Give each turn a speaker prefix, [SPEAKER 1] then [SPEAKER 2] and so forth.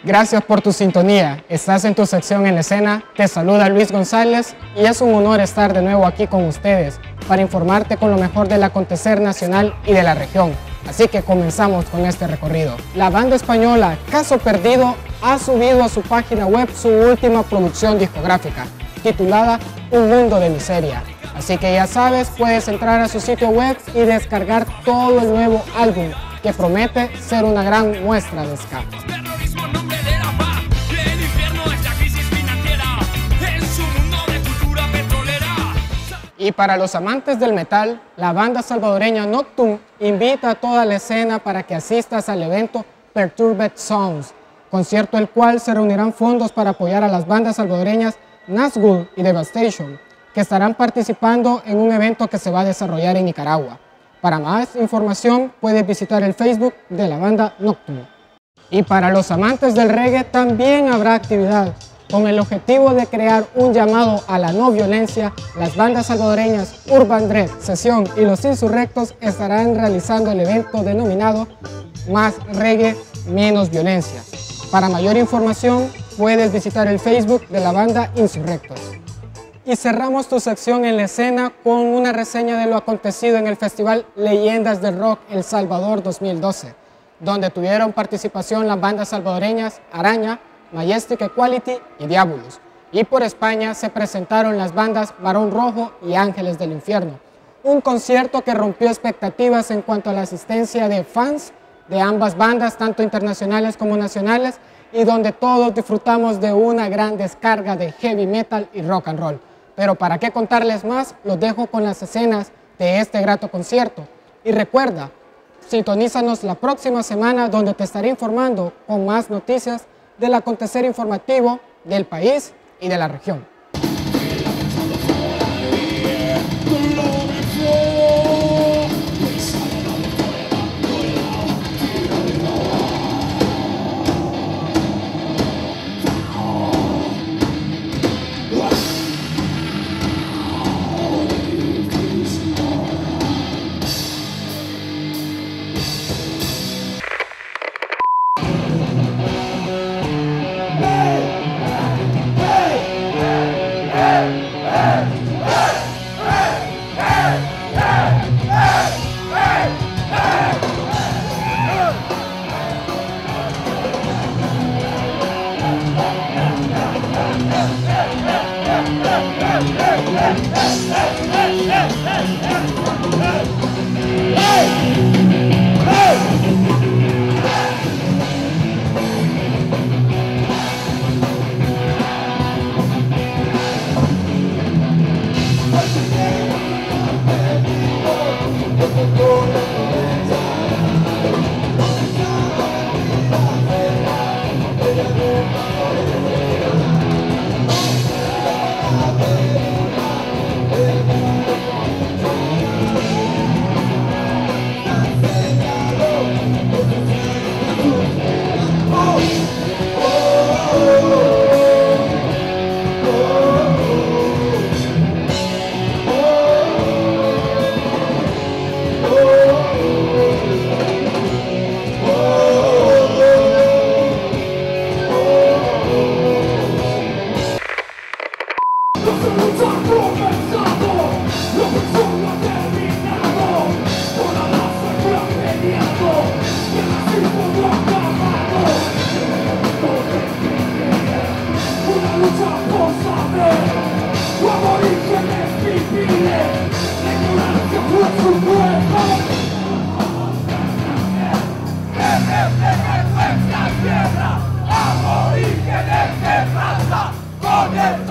[SPEAKER 1] Gracias por tu sintonía. Estás en tu sección En la Escena. Te saluda Luis González y es un honor estar de nuevo aquí con ustedes para informarte con lo mejor del acontecer nacional y de la región. Así que comenzamos con este recorrido. La banda española Caso Perdido ha subido a su página web su última producción discográfica, titulada Un Mundo de Miseria. Así que ya sabes, puedes entrar a su sitio web y descargar todo el nuevo álbum, que promete ser una gran muestra de ska. Y para los amantes del metal, la banda salvadoreña Noctum invita a toda la escena para que asistas al evento Perturbed Sounds, concierto el cual se reunirán fondos para apoyar a las bandas salvadoreñas Nazgul y Devastation, que estarán participando en un evento que se va a desarrollar en Nicaragua. Para más información puedes visitar el Facebook de la banda Noctum. Y para los amantes del reggae también habrá actividad. Con el objetivo de crear un llamado a la no violencia, las bandas salvadoreñas Urban Dread, Sesión y Los Insurrectos estarán realizando el evento denominado Más Reggae, Menos Violencia. Para mayor información puedes visitar el Facebook de la banda Insurrectos. Y cerramos tu sección En la Escena con una reseña de lo acontecido en el Festival Leyendas del Rock El Salvador 2012, donde tuvieron participación las bandas salvadoreñas Araña, Majestic Equality y Diabolus. Y por España se presentaron las bandas Barón Rojo y Ángeles del Infierno. Un concierto que rompió expectativas en cuanto a la asistencia de fans de ambas bandas, tanto internacionales como nacionales, y donde todos disfrutamos de una gran descarga de heavy metal y rock and roll. Pero para qué contarles más, los dejo con las escenas de este grato concierto. Y recuerda, sintonízanos la próxima semana donde te estaré informando con más noticias del acontecer informativo del país y de la región.
[SPEAKER 2] Tierra, aborígenes de raza, con el